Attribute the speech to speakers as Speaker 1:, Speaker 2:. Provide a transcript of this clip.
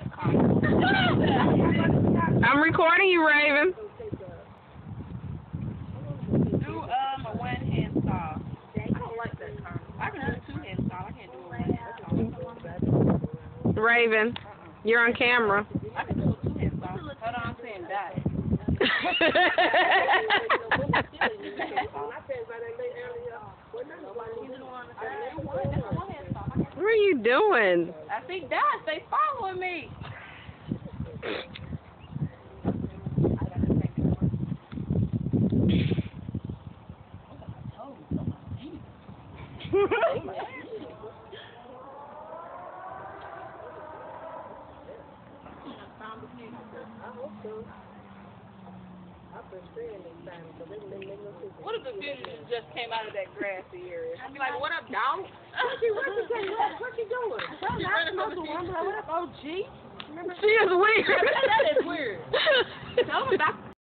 Speaker 1: I'm recording you, Raven.
Speaker 2: Do a one handsaw. I don't like that term. I can do a two handsaw. I can't do a one handsaw.
Speaker 1: Raven, you're on camera.
Speaker 2: I can do a two handsaw. Hold on, I'm saying that.
Speaker 1: What are you doing?
Speaker 2: I see that. They following me. What if the fugitive just came out of that grassy area? I'd be like, what up, dog?
Speaker 3: What you doing?
Speaker 2: She running from the
Speaker 3: What up, OG?
Speaker 1: She is weird.